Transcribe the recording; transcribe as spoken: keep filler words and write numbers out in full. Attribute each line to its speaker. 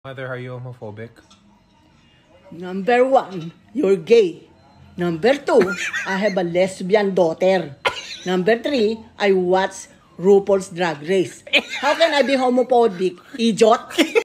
Speaker 1: Mother, are you homophobic?
Speaker 2: Number one, you're gay. Number two, I have a lesbian daughter. Number three, I watch RuPaul's Drag Race. How can I be homophobic? Idiot!